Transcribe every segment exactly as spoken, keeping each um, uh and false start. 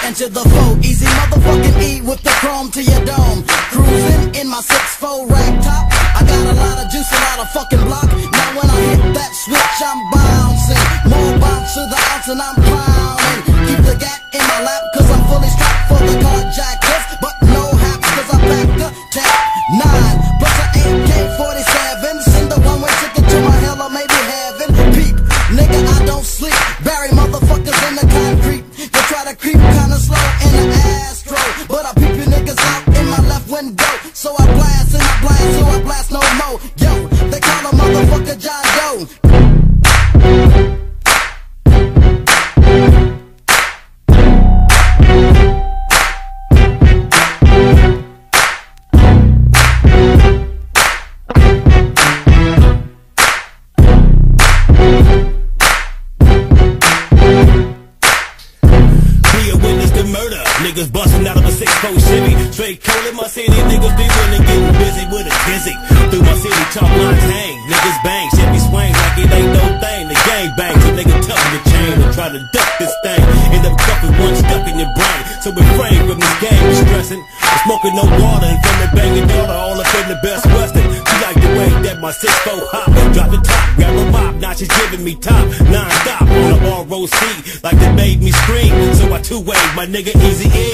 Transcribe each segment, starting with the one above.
nine to the foe. Easy motherfucking E with the chrome to your dome. Cruising in my six four rag top. I got a lot of juice, a lot of fucking block. Now when I hit that switch, I'm bouncing. More bounce to the ounce and I'm clowning. Keep the gat in my lap cause I'm fully strapped for the carjackers. But no haps cause I packed the tap nine plus an A K forty-seven. Send the one-way ticket to my hell or maybe heaven. Peep, nigga, I don't sleep. Bury motherfuckers in the concrete. They try to creep kinda slow in the Astro, but I peep you niggas out in my left window. So I blast and I blast, so I blast no more. Yo, they call a motherfucker John Doe. Niggas bustin' out of a six four Chevy. Straight cold in my city, niggas be winning, getting busy with a dizzy. Through my city, chalk lines hang, niggas bang, Chevy swing like it ain't no thing. The gang bang, so nigga tuck the chain and try to duck this thing. End up cuffing one stuck in your brain. So refrain from this game is stressing. I'm smoking no water and from the banging daughter all up in the Best Western. She like the way that my six four hop. Drop the top, grab a mop, now she's giving me top. Non-stop on a bar row seat, like they made me scream. So I two-way my nigga Easy E.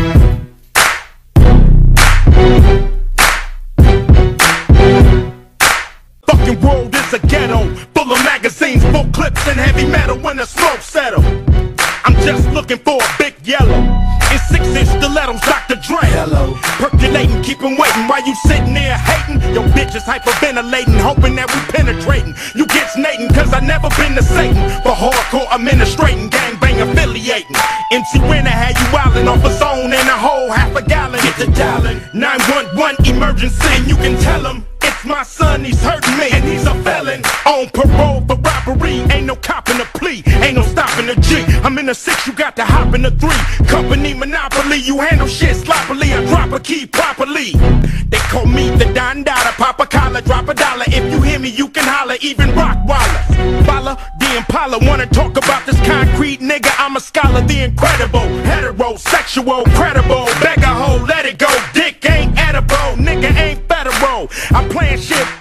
Fucking world is a ghetto, full of magazines, full clips and heavy metal when the smoke settle. I'm just looking for a big yellow in six-inch stilettos, Doctor Dre. Hello. Percolating, keep 'em waiting while you sitting there hating. Your bitch is hyperventilating, hoping that we penetrating. You get snating, cause I never been to Satan. For hardcore administrating, gangbang affiliating. M C Winner had you wildin' off a zone and a whole half a gallon. Get the dialing, nine one one emergency, and you can tell him it's my son, he's hurting me, and he's a felon. On parole for robbery, ain't no cop in the plea, ain't no stopping the G. I'm in the six, you got to hop in the three. Company monopoly, you handle shit sloppily, I drop a key properly. They call me the Don Dada, pop a collar, drop a dollar. If you hear me, you can holler, even Rock Wallace. Follow the Impala, wanna talk about this concrete nigga, I'm a scholar, the incredible. Heterosexual, credible, beg a hoe, let it go. Dick ain't edible, nigga ain't federal. I plan shit